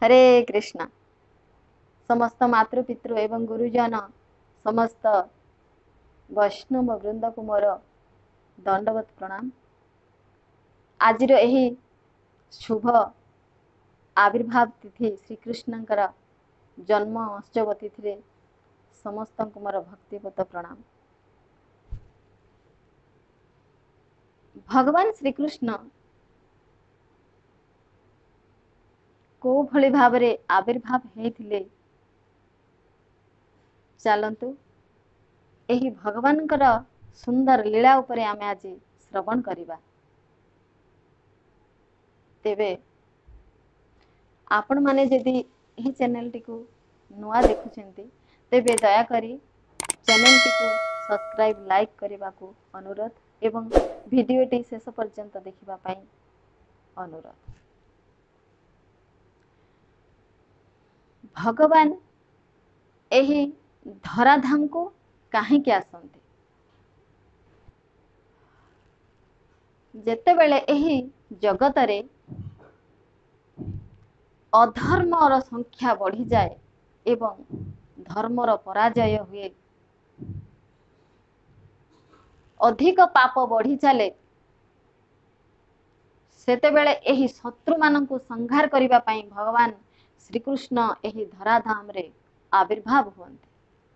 हरे कृष्ण। समस्त मातृपितृ एवं गुरुजन समस्त वैष्णव वृंद को मोर दंडवत प्रणाम। आज यही शुभ आविर्भाव तिथि श्रीकृष्णकर जन्म उत्सव तिथि समस्त को मोर भक्तिवत प्रणाम। भगवान श्रीकृष्ण को भली भाव रे आविर्भाव हेथिले चलतु एही भगवानकर सुंदर लीला उपरे आमे आज श्रवण करिबा। तेबे आपण माने यदि एही चैनल टी को नुआ देखुछंती तेबे दया करी चैनल टी को सब्सक्राइब लाइक करबा को अनुरोध एवं वीडियो टी शेष पर्यंत देखिबा पई अनुरोध। भगवान एही धराधाम को काहे के आसंती जेतेबेले एही जगत रे अधर्मर संख्या बढ़ी जाए एवं धर्मर पराजय हुए, अधिक पाप बढ़ी चले, सेतेबेले एही शत्रु मानंकु संहार करिबा पई भगवान श्रीकृष्ण एही धराधाम रे आविर्भाव हुअन्ते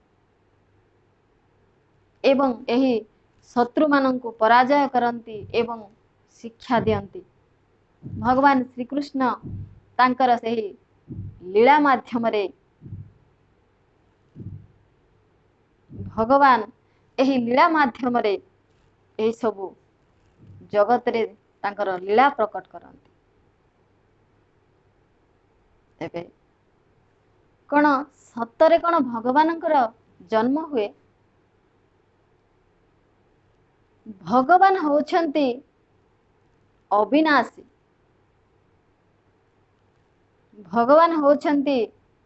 एवं एही शत्रु मानंकु पराजय करंती एवं शिक्षा दियंती। भगवान श्रीकृष्ण तांकर सेही लीला माध्यम रे भगवान एही लीला माध्यम रे एही सबु जगत रे तांकर लीला प्रकट करंती। तेबे कौन सतरे कौन भगवानंकर जन्म हुए? भगवान होछंती अविनाशी, भगवान होछंती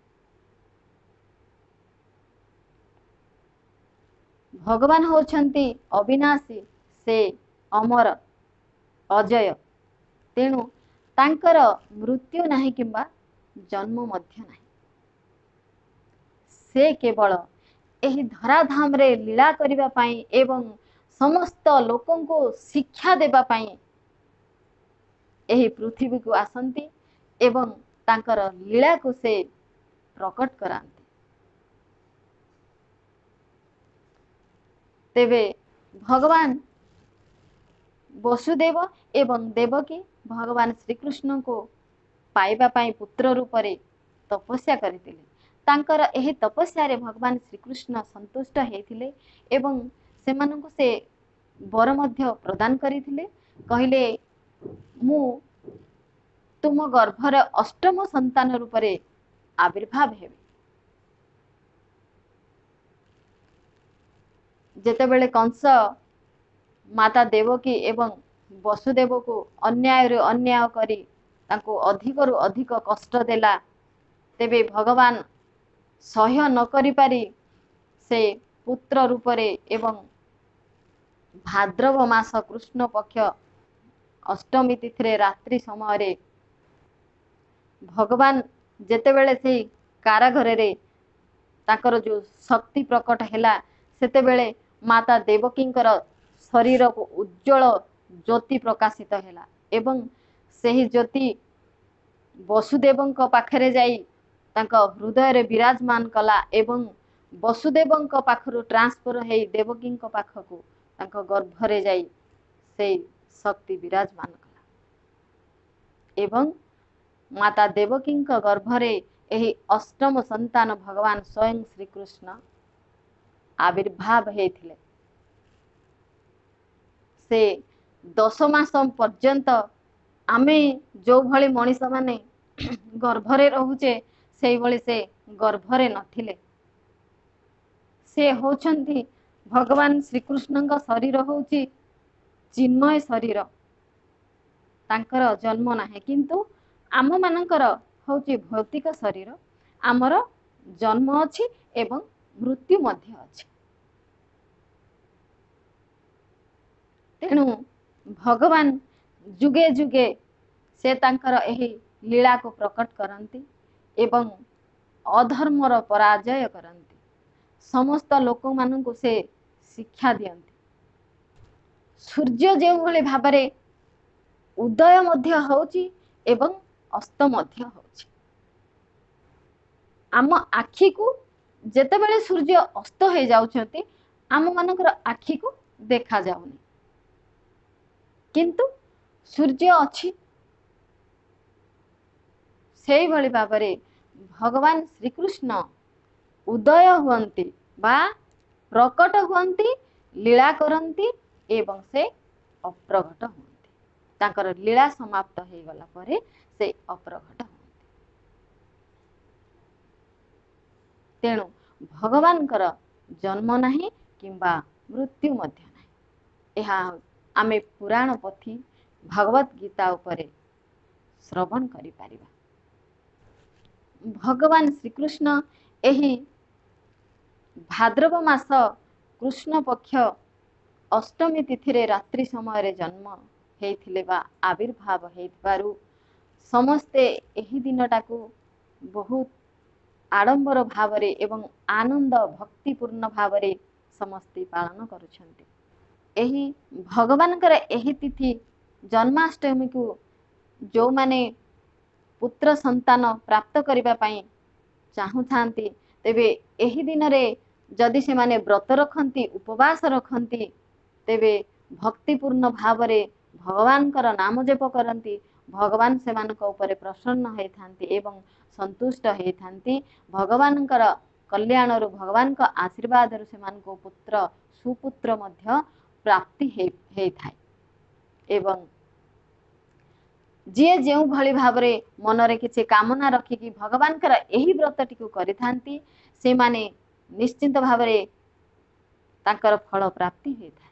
भगवान होछंती अविनाशी, से अमर अजय, तेणु तांकर मृत्यु नाही किंबा जन्म मध्य नाही। से केवल एही धराधाम रे लीला करिबा पाई एवं समस्त लोकन को शिक्षा देबा पाई एही पृथ्वी को आसंती एवं तांकर लीला को से प्रकट करांती। तेबे भगवान वसुदेव एवं देवकी भगवान श्रीकृष्ण को पाइबा पाई पुत्र रूप रे तपस्या करितिले। तांकर एही तपस्या रे भगवान श्रीकृष्ण संतुष्ट हेथिले एवं सेमानंकु से वर मध्य प्रदान करिथिले। कहिले मु तुम गर्भर अष्टम संतान रूप रे आविर्भाव हेबे। जेतेबेले कंस माता देवकी एवं वसुदेव को अन्याय रे अन्याय करी तांको अधिक रु अधिक कष्ट देला, तेबे भगवान सह्य न करि पारी से पुत्र रूप रे एवं भाद्रव मास कृष्ण पक्ष अष्टमी तिथि रात्रि समय रे भगवान जेतेबेले से कारागार रे ताकर जो शक्ति प्रकट हैला, सेतेबेले माता देवकींकर शरीर को उज्जवल ज्योति प्रकाशित हैला एवं सेही ज्योति वसुदेवंक पाखरे जाई तांका हृदय रे विराजमान कला एवं वसुदेवंक पाखरु ट्रांसफर हेई देवकींक पाखकु तांका गर्भ रे जाई से शक्ति विराजमान कला एवं माता देवकींक गर्भ रे एही अष्टम संतान भगवान स्वयं श्री कृष्ण आविर्भाव हेथिले। से 10 मास पर्यंत आमे जो भली मनीष माने गर्भरे रहुचे से भली से गर्भरे नथिले। से होछंती भगवान श्रीकृष्ण का शरीर होची चिन्मय शरीर, तांकर जन्म नाही किंतु आम मानकर होची भौतिक शरीर। आमर जन्म अछि एवं मृत्यु मध्य अछि। तेणु भगवान जुगे जुगे से तांकर एही लीला को प्रकट करंती एवं अधर्मर पराजय करती समस्त लोक मानू से शिक्षा दियंती सूर्य जो भली भाव उदय मध्य होची एवं अस्त मध्य होची आम आखि को जेतेबेले सूर्य अस्त हो जाउछंती आम मानकर आखि को देखा जाउनी किंतु सूर्य अच्छी से भली भाव भगवान श्रीकृष्ण उदय हुअन्ति बा प्रकट हुअन्ति लीला करन्ति एवं से अप्रगट हुअन्ति तांकर लीला समाप्त हो गला परे से अप्रगट हुअन्ति तेणु भगवानकर जन्म नाही किंबा मृत्यु मध्य नाही एहा आमे पुराण पोथी भगवत गीता उपरे श्रवण करि पारिबा भगवान श्रीकृष्ण एही भाद्रव मास कृष्ण पक्ष अष्टमी तिथि रे रात्रि समय रे जन्म हेइथिले बा आविर्भाव हेइथिबारु समस्ते एही दिनटाकू बहुत आडंबर भावरे एवं आनंद भक्तिपूर्ण भावरे समस्ते पालन करुछन्ति एही भगवानकर एही तिथि जन्माष्टमी को जो माने पुत्र संतान प्राप्त करिबा पई चाहुथांती तेबे एही दिन रे जदि से माने व्रत रखंती उपवास रखंती तेबे भक्तिपूर्ण भावरे भगवानकर नाम जप करंती भगवान सेमानक ऊपर प्रसन्न होइथांती एवं संतुष्ट होइथांती भगवानकर कल्याण रु भगवान का आशीर्वाद रु सेमानक पुत्र सुपुत्र मध्य प्राप्ति हेइथाय एवं जी जो भली भावरे मनरे किछि कामना रखिकी भगवानकर एही व्रतटी को करिथांती से माने निश्चिंत भावरे तांकर फल प्राप्ति हेइथाय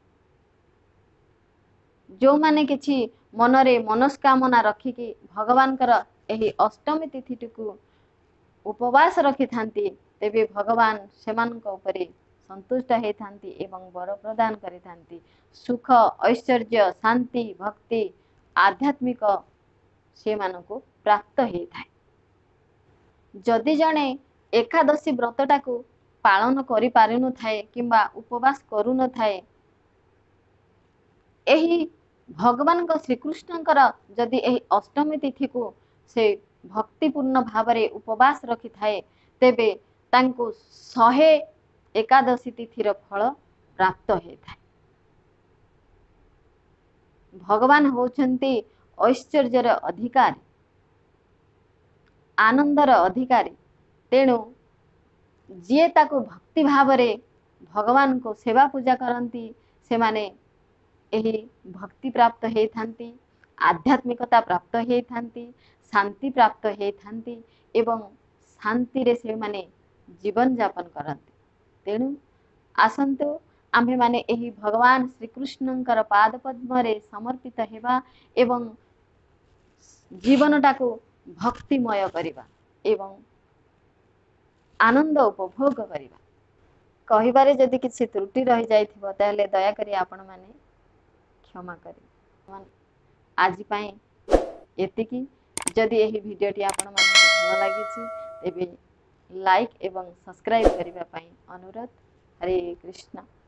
जो माने किछि मनरे मनस्कामना रखिकी भगवानकर एही अष्टमी तिथि को उपवास रखिथांती तेबे भगवान सेमानक उपरे संतुष्ट हेइथांती एवं वर प्रदान करिथांती सुख ऐश्वर्य शांति भक्ति आध्यात्मिक से मानको प्राप्त हेइथाय जदि जणे एकादशी व्रतटा को पालन करि पारिनु थाए किंबा उपवास करू न थाए एही भगवान को श्रीकृष्णकर जदि एही अष्टमी तिथि को से भक्तिपूर्ण भावरे उपवास रखि थाए तेबे तांको 100 एकादशी तिथिर फल प्राप्त हेइथाय भगवान होचंती ऐश्वर्यर अधिकारी आनंदर अधिकारी तेणु जी ताको भक्ति भावरे भगवान को सेवा पूजा करती से माने एही भक्ति प्राप्त हेइथांती आध्यात्मिकता प्राप्त हेइथांती शांति प्राप्त हेइथांती एवं शांति रे से माने जीवन यापन करती तेणु आसंतु आम्भे माने एही भगवान श्रीकृष्णंकर पाद पद्म रे समर्पित हेबा एवं जीवनटा को भक्तिमय करिबा एवं आनंद उपभोग करिबा कहिबारे जदि किछि त्रुटि रहि जाइथिबो ताले दया करी आपण माने क्षमा करी आज पाए एतिकी जदि एही भिडियोटी आपण माने भल लागिछि तेबे लाइक एवं सब्सक्राइब करिबा पई अनुरोध हरे कृष्ण।